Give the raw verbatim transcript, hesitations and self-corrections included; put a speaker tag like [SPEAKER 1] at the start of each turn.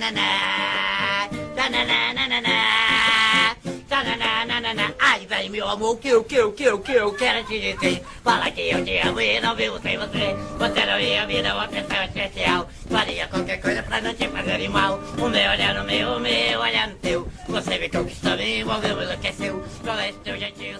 [SPEAKER 1] Ai, vem, meu amor, que eu, que eu, que eu, que eu quero te dizer. Fala que eu te amo e não vivo sem você. Você não ia me dar uma atenção especial. Faria qualquer coisa pra não te fazer mal. O meu olhar no meu, o meu olhar no teu. Você me conquistou, me envolveu, me enlouqueceu. Com esse teu jeitinho